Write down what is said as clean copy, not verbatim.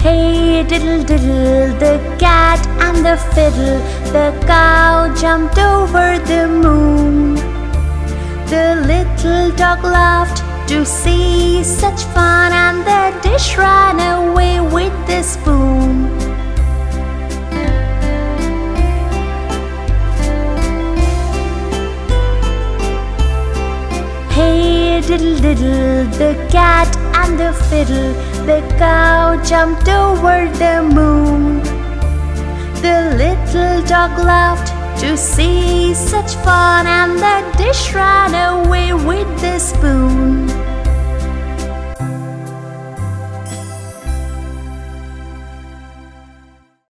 Hey diddle diddle, the cat and the fiddle, the cow jumped over the moon. The little dog laughed to see such fun, and the dish ran away with the spoon. Hey diddle diddle, the cat and the fiddle, the cow jumped over the moon. The little dog laughed to see such fun, and the dish ran away with the spoon.